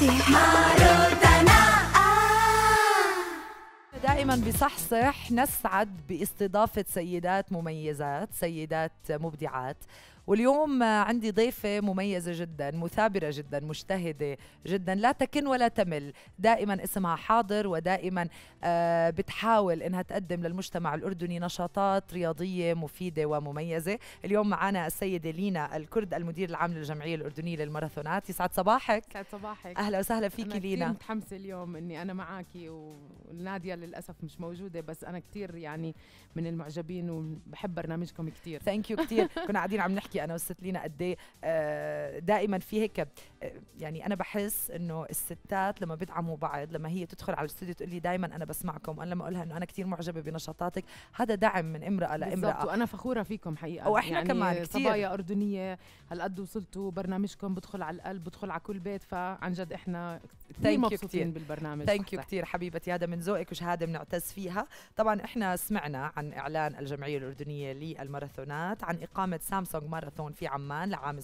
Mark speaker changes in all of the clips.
Speaker 1: دائما بصحصح نسعد باستضافة سيدات مميزات، سيدات مبدعات. واليوم عندي ضيفة مميزة جدا، مثابرة جدا، مجتهدة جدا، لا تكن ولا تمل، دائما اسمها حاضر، ودائما بتحاول انها تقدم للمجتمع الأردني نشاطات رياضية مفيدة ومميزة. اليوم معنا السيدة لينا الكرد، المدير العام للجمعية الأردنية للماراثونات. يسعد صباحك.
Speaker 2: يسعد صباحك.
Speaker 1: اهلا وسهلا فيكي لينا.
Speaker 2: أنا كثير متحمسة اليوم اني انا معاكي، ونادية للاسف مش موجودة، بس انا كثير يعني من المعجبين وبحب برنامجكم كثير.
Speaker 1: ثانك يو كثير. كنا قاعدين عم نحكي انا والست لينا قد ايه دائما في هيك يعني انا بحس انه الستات لما بيدعموا بعض، لما هي تدخل على الاستوديو تقول لي دائما انا بسمعكم، انا لما اقولها انه انا كثير معجبه بنشاطاتك، هذا دعم من امراه لامراه.
Speaker 2: وانا فخوره فيكم حقيقه،
Speaker 1: واحنا يعني كمان كثير
Speaker 2: صبايا اردنيه هالقد وصلتوا، برنامجكم بدخل على القلب، بدخل على كل بيت، فعن جد احنا كثير مبسوطين بالبرنامج.
Speaker 1: ثانك يو كثير حبيبتي، هذا من ذوقك وشهاده بنعتز فيها. طبعا احنا سمعنا عن اعلان الجمعيه الاردنيه للماراثونات عن اقامه سامسونج ماراثون في عمان لعام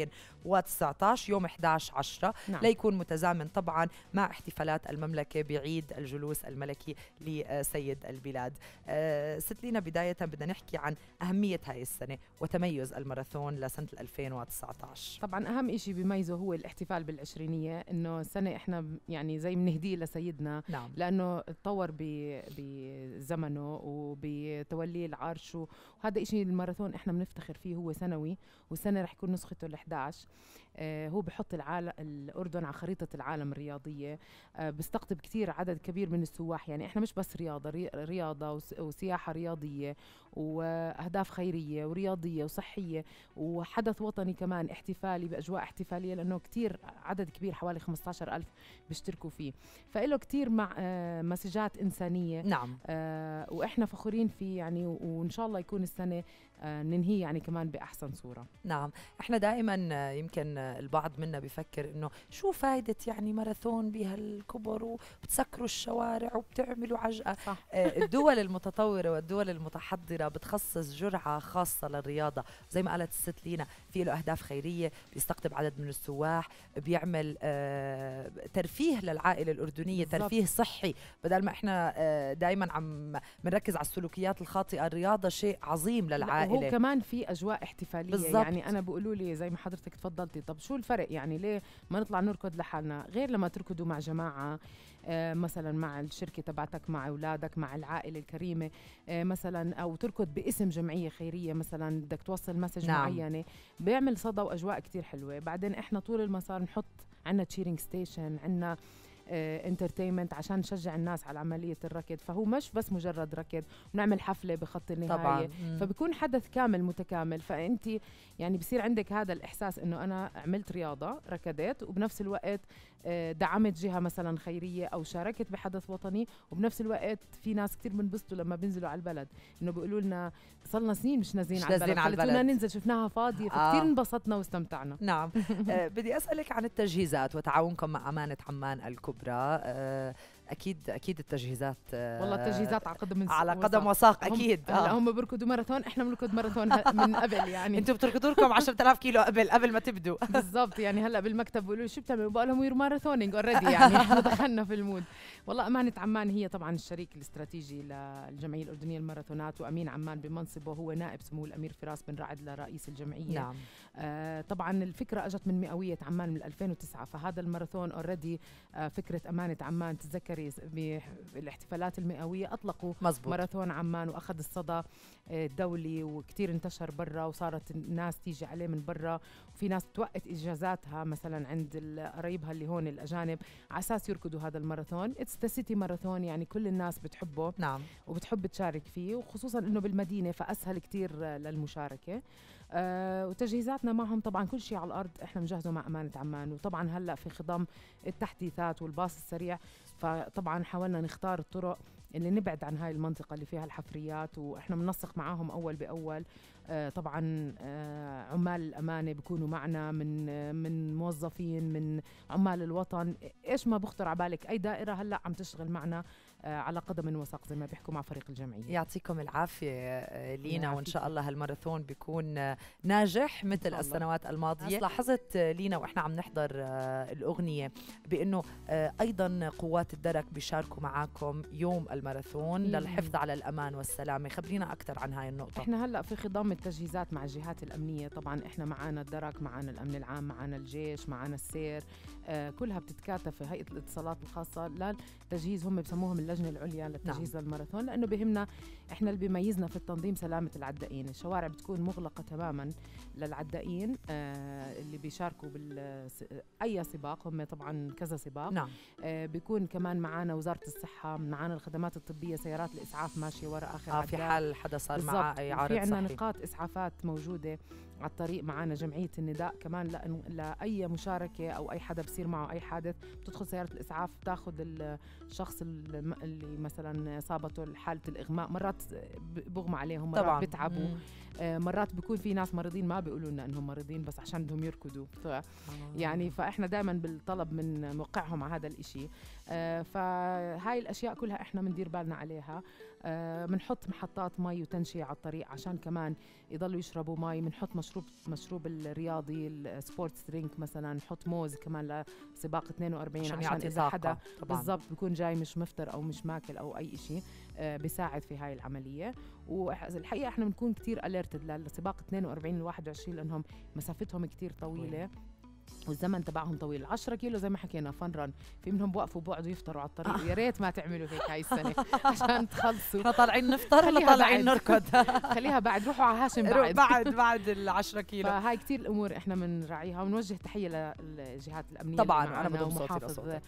Speaker 1: 2019 يوم 11/10. نعم. ليكون متزامن طبعا مع احتفالات المملكه بعيد الجلوس الملكي لسيد البلاد. ست لينا، بدايه بدنا نحكي عن اهميه هاي السنه وتميز الماراثون لسنه 2019.
Speaker 2: طبعا اهم شيء بيميزه هو الاحتفال بالعشرينيه، انه السنه احنا يعني زي بنهديه لسيدنا.
Speaker 1: نعم.
Speaker 2: لانه تطور بزمنه وبتوليه العرش، وهذا شيء الماراثون احنا بنفتخر فيه، هو سنوي، والسنه رح يكون نسخته ال11. هو بحط الأردن على خريطة العالم الرياضية، بيستقطب كتير عدد كبير من السواح. يعني احنا مش بس رياضة وسياحة رياضية وأهداف خيرية ورياضية وصحية، وحدث وطني كمان احتفالي بأجواء احتفالية، لأنه كتير عدد كبير حوالي 15,000 بيشتركوا فيه، فإله كتير مع مسجات إنسانية.
Speaker 1: نعم.
Speaker 2: وإحنا فخورين فيه يعني، وإن شاء الله يكون السنة ننهي يعني كمان بأحسن صورة.
Speaker 1: نعم. احنا دائما يمكن البعض منا بيفكر انه شو فايدة يعني ماراثون بهالكبر وبتسكروا الشوارع وبتعملوا عجقة.
Speaker 2: صح.
Speaker 1: الدول المتطورة والدول المتحضرة بتخصص جرعة خاصة للرياضة، زي ما قالت الست لينا، في له أهداف خيرية، بيستقطب عدد من السواح، بيعمل ترفيه للعائلة الأردنية. بالزبط. ترفيه صحي، بدل ما احنا دائما عم بنركز على السلوكيات الخاطئة، الرياضة شيء عظيم للعائلة.
Speaker 2: وهو كمان في أجواء احتفالية.
Speaker 1: بالزبط.
Speaker 2: يعني أنا بقولوا لي زي ما حضرتك تفضلتي، طب شو الفرق يعني، ليه ما نطلع نركض لحالنا غير لما تركضوا مع جماعة، مثلا مع الشركة تبعتك، مع أولادك، مع العائلة الكريمة، مثلا، أو تركض باسم جمعية خيرية مثلا بدك توصل مسج. نعم. معينة، بيعمل صدى وأجواء كتير حلوة. بعدين إحنا طول المسار نحط عنا تشيرينج ستيشن، عنا انترتينمنت عشان نشجع الناس على عملية الركض، فهو مش بس مجرد ركض، ونعمل حفلة بخط النهاية طبعاً. فبيكون حدث كامل متكامل، فأنت يعني بصير عندك هذا الإحساس إنه أنا عملت رياضة، ركضت، وبنفس الوقت دعمت جهة مثلا خيرية أو شاركت بحدث وطني، وبنفس الوقت في ناس كتير بنبسطوا لما بينزلوا على البلد، إنه بيقولوا لنا صلنا سنين مش نازلين على البلد، خلتونا ننزل شفناها فاضية، فكتير انبسطنا واستمتعنا.
Speaker 1: نعم. بدي أسألك عن التجهيزات وتعاونكم مع أمانة عمان الكبرى. اكيد التجهيزات
Speaker 2: والله التجهيزات على
Speaker 1: قدم وساق. اكيد
Speaker 2: هم بيركضوا ماراثون، احنا بنركض ماراثون من قبل يعني.
Speaker 1: انتم بتركضوا لكم 10,000 كيلو قبل ما تبدوا.
Speaker 2: بالضبط. يعني هلا بالمكتب بيقولوا شو بتعملوا، بقول لهم وير ماراثونينج اوريدي، يعني احنا دخلنا في المود. والله أمانة عمان هي طبعا الشريك الاستراتيجي للجمعية الأردنية للماراثونات، وأمين عمان بمنصبه هو نائب سمو الأمير فراس بن رعد لرئيس الجمعية. نعم. طبعا الفكرة اجت من مئوية عمان من 2009، فهذا الماراثون اوريدي فكرة أمانة عمان. تتذكري بالاحتفالات المئوية أطلقوا مزبوط. ماراثون عمان، وأخذ الصدى الدولي وكتير انتشر برا، وصارت الناس تيجي عليه من برا، وفي ناس توقت إجازاتها مثلا عند قرايبها اللي هون الأجانب على أساس يركضوا هذا الماراثون. اتس ذا سيتي ماراثون، يعني كل الناس بتحبه. نعم. وبتحب تشارك فيه، وخصوصا إنه بالمدينة فأسهل كتير للمشاركة. وتجهيزاتنا معهم طبعا كل شيء على الأرض احنا مجهزه مع أمانة عمان، وطبعا هلأ في خضم التحديثات والباص السريع، فطبعا حاولنا نختار الطرق اللي نبعد عن هاي المنطقة اللي فيها الحفريات، وإحنا بننسق معاهم أول بأول. طبعا عمال الأمانة بيكونوا معنا، من موظفين، من عمال الوطن، إيش ما بخطر على بالك، أي دائرة هلأ عم تشتغل معنا على قدم وساق زي ما بيحكوا مع فريق الجمعية.
Speaker 1: يعطيكم العافية لينا، وإن شاء الله هالماراثون بيكون ناجح مثل السنوات الماضية. لاحظت لينا وإحنا عم نحضر الأغنية بأنه أيضا قوات الدرك بيشاركوا معاكم يوم الماراثون للحفظ على الأمان والسلامة. خبرينا أكثر عن هاي النقطة.
Speaker 2: إحنا هلأ في خضم التجهيزات مع الجهات الأمنية، طبعا إحنا معانا الدرك، معانا الأمن العام، معانا الجيش، معانا السير، كلها بتتكاتف في هيئة الاتصالات الخاصة للتجهيز. هم بسموهم اللجنة العليا للتجهيز للماراثون، لأنه بهمنا إحنا اللي بيميزنا في التنظيم سلامة العدائين. الشوارع بتكون مغلقة تماما للعدائين اللي بيشاركوا أي سباق، هم طبعا كذا سباق.
Speaker 1: نعم.
Speaker 2: بيكون كمان معانا وزارة الصحة، معانا الخدمات الطبية، سيارات الإسعاف ماشية وراء آخر عداء
Speaker 1: في حال حدا صار معه أي عارض
Speaker 2: صحي. في عنا
Speaker 1: صحي.
Speaker 2: نقاط إسعافات موجودة على الطريق. معانا جمعية النداء كمان لأي مشاركة أو أي حدا بصير معه أي حادث، بتدخل سيارة الإسعاف بتاخذ الشخص اللي مثلا إصابته حالة الإغماء. مرات بغمى عليهم، مرات
Speaker 1: طبعاً.
Speaker 2: بتعبوا، مرات بيكون في ناس مريضين ما بيقولوا لنا انهم مريضين بس عشان بدهم يركضوا. يعني فاحنا دائما بالطلب من موقعهم على هذا الاشي. فهاي الاشياء كلها احنا بندير بالنا عليها. بنحط محطات مي وتنشية على الطريق عشان كمان يضلوا يشربوا مي. بنحط مشروب الرياضي السبورتس درينك مثلا، نحط موز كمان لسباق 42 عشان اذا حدا بالضبط بيكون جاي مش مفطر او مش ماكل او اي شيء بيساعد في هاي العملية. والحقيقة احنا بنكون كتير اليرتد للسباق 42 و21 لانهم مسافتهم كتير طويلة والزمن تبعهم طويل. 10 كيلو زي ما حكينا فن رن، في منهم بوقفوا بوقعدوا يفطروا على الطريق. يا ريت ما تعملوا هيك هاي السنه عشان تخلصوا.
Speaker 1: احنا طالعين نفطر ولا طالعين نركض؟
Speaker 2: خليها بعد، روحوا على هاشم
Speaker 1: بعد ال 10 كيلو.
Speaker 2: فهاي كتير الامور احنا بنراعيها ونوجه تحيه للجهات الامنيه
Speaker 1: طبعا. انا بضم صوتي لصوتك.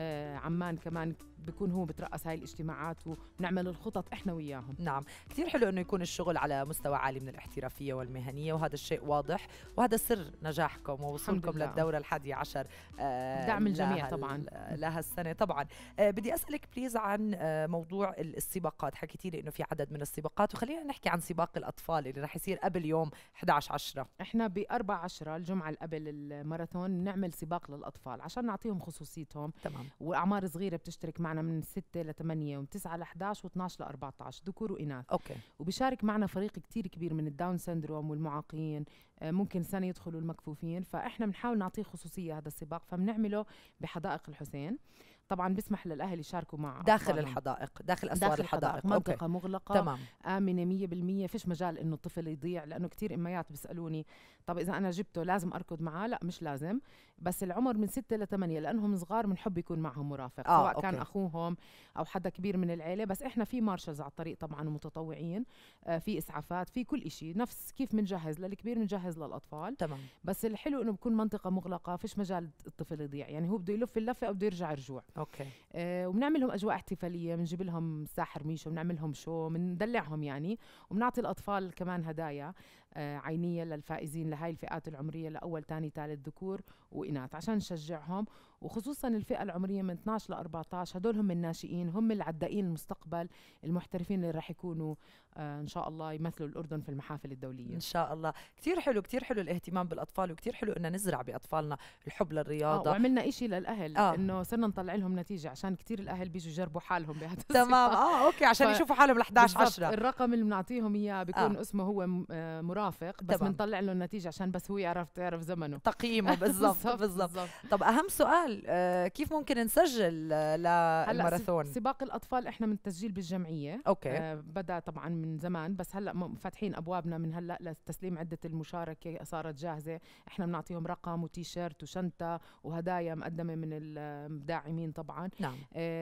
Speaker 2: عمان كمان بيكون هو بترأس هاي الاجتماعات ونعمل الخطط احنا وياهم.
Speaker 1: نعم، كثير حلو انه يكون الشغل على مستوى عالي من الاحترافيه والمهنيه، وهذا الشيء واضح، وهذا سر نجاحكم ووصولكم للدوره ال11
Speaker 2: دعم الجميع طبعا
Speaker 1: لها السنه. طبعا بدي اسالك بليز عن موضوع السباقات. حكيتي لي انه في عدد من السباقات، وخلينا نحكي عن سباق الاطفال اللي راح يصير قبل يوم 11/10.
Speaker 2: احنا ب4/10 الجمعه اللي قبل الماراثون نعمل سباق للاطفال عشان نعطيهم خصوصيتهم.
Speaker 1: تمام.
Speaker 2: واعمار صغيره بتشترك معنا من 6 ل8 ومن9 ل11 و12 ل14 ذكور واناث.
Speaker 1: اوكي.
Speaker 2: وبيشارك معنا فريق كتير كبير من الداون سندروم والمعاقين، ممكن سنه يدخلوا المكفوفين. فاحنا بنحاول نعطيه خصوصيه هذا السباق، فبنعمله بحدائق الحسين. طبعا بيسمح للاهل يشاركوا مع
Speaker 1: داخل الحدائق، داخل اسوار الحدائق.
Speaker 2: منطقه مغلقه
Speaker 1: تمام.
Speaker 2: امنه 100%. فيش مجال انه الطفل يضيع، لانه كتير اميات بيسالوني طب اذا انا جبته لازم اركض معاه؟ لا مش لازم، بس العمر من 6 ل8 لانهم صغار بنحب يكون معهم مرافق، سواء كان اخوهم او حدا كبير من العيله. بس احنا في مارشلز على الطريق طبعا ومتطوعين، في اسعافات، في كل إشي. نفس كيف بنجهز للكبير بنجهز للاطفال.
Speaker 1: تمام.
Speaker 2: بس الحلو انه بكون منطقه مغلقه، فيش مجال الطفل يضيع، يعني هو بده يلف اللفه او بده يرجع رجوع.
Speaker 1: اوكي.
Speaker 2: وبنعمل لهم اجواء احتفاليه، بنجيب لهم ساحر ميشو، بنعمل لهم شو، بندلعهم يعني، وبنعطي الاطفال كمان هدايا عينيه للفائزين لهاي الفئات العمريه، لاول ثاني ثالث ذكور واناث، عشان نشجعهم. وخصوصا الفئه العمريه من 12 ل 14 هدول هم الناشئين، هم العدائين المستقبل المحترفين اللي راح يكونوا ان شاء الله يمثلوا الاردن في المحافل الدوليه
Speaker 1: ان شاء الله. كثير حلو، كثير حلو الاهتمام بالاطفال، وكثير حلو ان نزرع باطفالنا الحب للرياضه.
Speaker 2: وعملنا إشي للاهل انه صرنا نطلع لهم نتيجه، عشان كثير الاهل بيجوا يجربوا حالهم بهذا
Speaker 1: تمام. اوكي، عشان يشوفوا حالهم ال11/10.
Speaker 2: الرقم اللي بنعطيهم اياه بيكون اسمه هو مرافق، بس بنطلع له النتيجه عشان بس هو تعرف زمنه
Speaker 1: تقييمه. بالضبط. طب اهم سؤال، كيف ممكن نسجل للماراثون؟
Speaker 2: سباق الاطفال احنا من التسجيل بالجمعيه.
Speaker 1: اوكي.
Speaker 2: بدا طبعا من زمان، بس هلا فاتحين ابوابنا من هلا لتسليم عده المشاركه صارت جاهزه. احنا بنعطيهم رقم وتيشيرت وشنطه وهدايا مقدمه من الداعمين طبعا.
Speaker 1: نعم.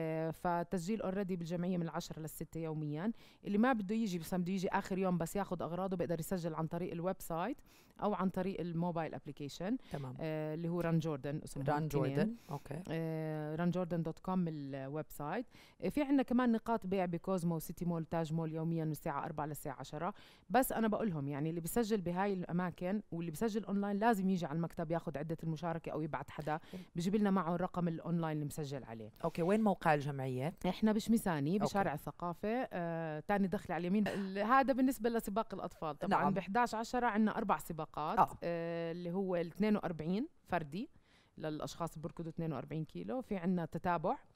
Speaker 2: فالتسجيل اوريدي بالجمعيه من 10 ل6 يوميا. اللي ما بده يجي بس بده يجي اخر يوم بس ياخذ اغراضه بيقدر يسجل عن طريق الويب سايت او عن طريق الموبايل ابلكيشن.
Speaker 1: تمام.
Speaker 2: اللي هو ران جوردن، اسمه
Speaker 1: ران جوردن. اوكي.
Speaker 2: runjordan.com الويب سايت. في عندنا كمان نقاط بيع بكوزمو وسيتي مول تاج مول يوميا من الساعه 4 للساعه 10. بس انا بقول لهم يعني اللي بيسجل بهاي الاماكن واللي بيسجل اونلاين لازم يجي على المكتب ياخذ عده المشاركه او يبعت حدا بيجيب لنا معه الرقم الاونلاين اللي مسجل عليه.
Speaker 1: اوكي. وين موقع الجمعيه؟
Speaker 2: احنا بشمساني بشارع الثقافه، تاني دخلي على اليمين. هذا بالنسبه لسباق الاطفال. طبعا
Speaker 1: نعم.
Speaker 2: ب11/10 عندنا 4 سباقات. اللي هو ال 42 فردي للاشخاص اللي بيركضوا 42 كيلو. في عندنا تتابع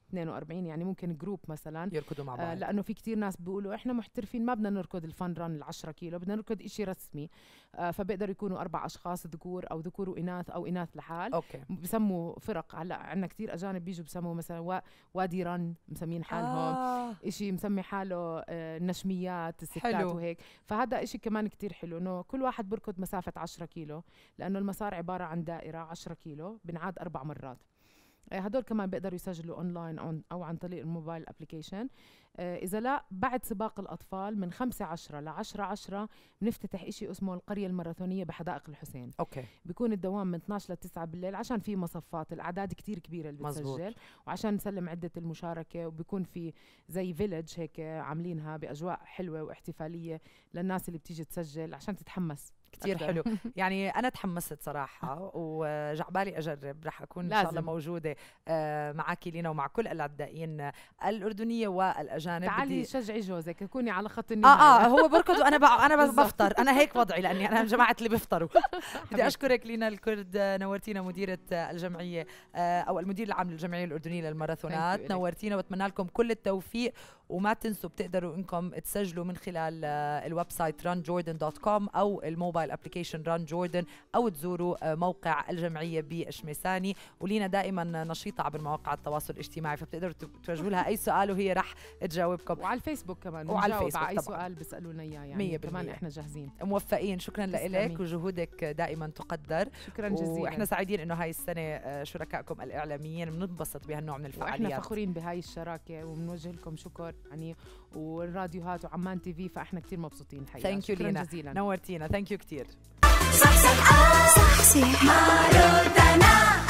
Speaker 2: 42 يعني ممكن جروب مثلا
Speaker 1: يركضوا مع بعض.
Speaker 2: لانه في كتير ناس بيقولوا احنا محترفين ما بدنا نركض الفن ران ال10 كيلو، بدنا نركض إشي رسمي. فبيقدروا يكونوا 4 أشخاص ذكور او ذكور واناث او اناث لحال.
Speaker 1: اوكي.
Speaker 2: بسموا فرق. هلا عندنا كتير اجانب بيجوا بسموا مثلا وادي رن مسمين حالهم. إشي مسمي حاله النشميات الستات
Speaker 1: حلو.
Speaker 2: وهيك. فهذا إشي كمان كتير حلو انه كل واحد بركض مسافة 10 كيلو، لانه المسار عبارة عن دائرة 10 كيلو بنعاد 4 مرات. هدول كمان بيقدروا يسجلوا اونلاين او عن طريق الموبايل ابليكيشن. اذا لا بعد سباق الاطفال من 5/10 ل10/10 بنفتتح إشي اسمه القرية الماراثونية بحدائق الحسين.
Speaker 1: اوكي.
Speaker 2: بيكون الدوام من 12 ل9 بالليل عشان في مصفات، الاعداد كتير كبيرة اللي بتسجل. مزبوط. وعشان نسلم عدة المشاركة، وبيكون في زي فيلج هيك عاملينها باجواء حلوة واحتفالية للناس اللي بتيجي تسجل عشان تتحمس.
Speaker 1: كتير حلو. يعني أنا تحمست صراحة وجعبالي أجرب. رح أكون إن شاء الله موجودة معك لينا ومع كل العدائين الأردنية والأجانب.
Speaker 2: تعالي شجعي جوزك، كوني على خط النهاية.
Speaker 1: هو بركض وأنا بفطر. أنا هيك وضعي لأني أنا جماعة اللي بفطروا. بدي أشكرك لينا الكرد، نورتينا مديرة الجمعية أو المدير العام للجمعية الأردنية للماراثونات. نورتينا وأتمنى لكم كل التوفيق. وما تنسوا بتقدروا إنكم تسجلوا من خلال الويب سايت runjordan.com أو الموبايل ابلكيشن ران جوردن، او تزوروا موقع الجمعيه بشميساني. ولينا دائما نشيطه عبر مواقع التواصل الاجتماعي، فبتقدروا توجهوا لها اي سؤال وهي رح تجاوبكم.
Speaker 2: وعلى الفيسبوك كمان،
Speaker 1: وعلى الفيسبوك
Speaker 2: على اي سؤال بيسالونا اياه يعني كمان احنا جاهزين.
Speaker 1: موفقين. شكرا لك وجهودك دائما تقدر.
Speaker 2: شكرا جزيلا.
Speaker 1: واحنا سعيدين انه هاي السنه شركائكم الاعلاميين بننبسط بهالنوع من الفعاليات.
Speaker 2: واحنا فخورين بهاي الشراكه وبنوجه لكم شكر يعني، والراديوهات وعمان تي في، فاحنا كثير مبسوطين الحقيقه.
Speaker 1: شكرا جزيلا. نورتينا. ثانك يو كثير.
Speaker 3: صحصح مارودانا.